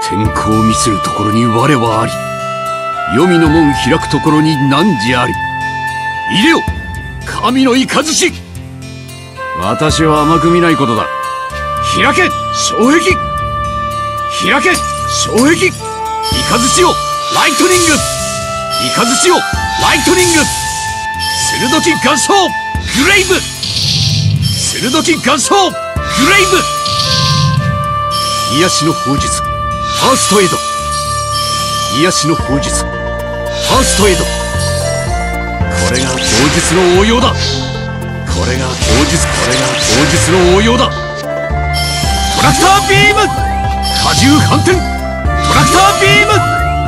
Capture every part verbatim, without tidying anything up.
天候満つるところに我はあり、黄泉の門開くところに汝あり。いでよ神の雷。 私は甘く見ないことだ。 開け障壁、開け障壁。雷よライトニング、雷よライトニング。鋭き岩礁グレイブ、鋭き岩礁グレイブ。癒しの砲術ファーストエイド、癒しの砲術ファーストエイド。これが砲術の応用だ。これが砲術、これが砲術の応用だ。トラクタービーム、荷重反転、トラクタービーム。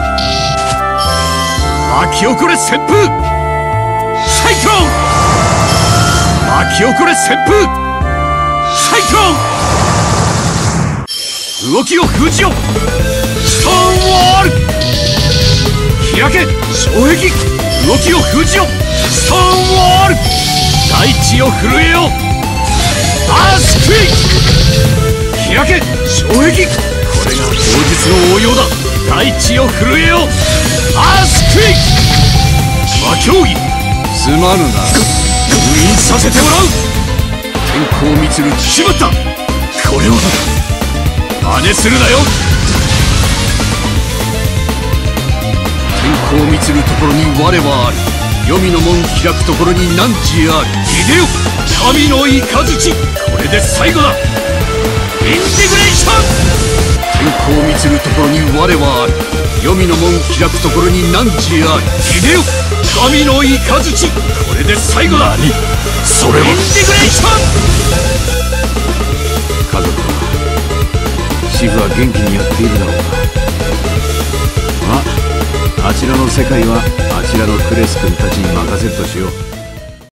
巻き起これ旋風サイクロン、巻き起これ旋風サイクロン。動きを封じよストーンウォール。開け障壁、動きを封じよストーンウォール。大地を震えよアースクイック。開け障壁、これが砲術の応用だ。大地を震えよアースクイック。魔競技すまぬな。 封印させてもらう。天候満つる。しまった、これは真似するなよ。天候満つるところに我はあり、黄泉の門開くところに汝あり。いでよ神の雷。これで最後だ。インテグレーション。天候満つるところに我はあり、黄泉の門開くところに汝あり。いでよ神の雷。これで最後だ。何それは。インテグレーション。 家族はシフは元気にやっているだろうか。まああちらの世界はあちらのクレス君たちに任せるとしよう。